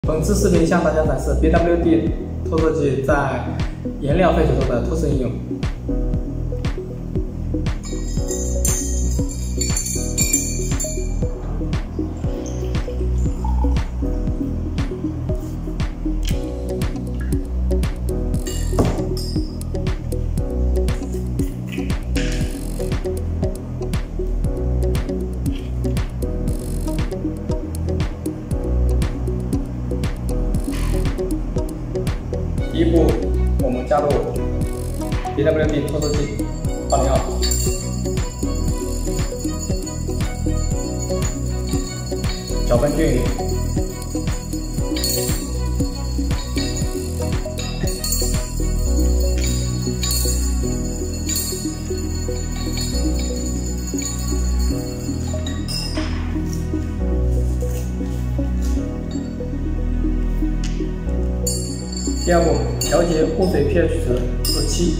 本次视频向大家展示 BWD 脱色剂在颜料废水中的脱色应用。第一步，我们加入 BWD 脱色剂202，搅拌均匀。第二步，调节污水 pH 值至7。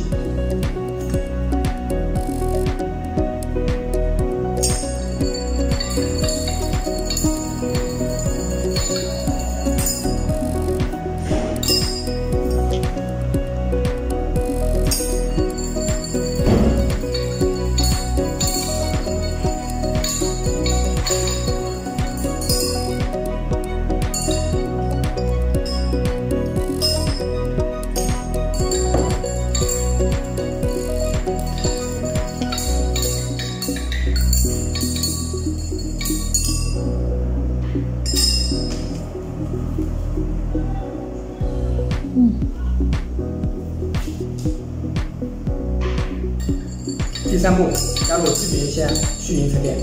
第三步，加入聚丙酰去凝沉淀。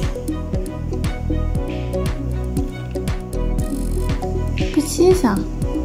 不清爽。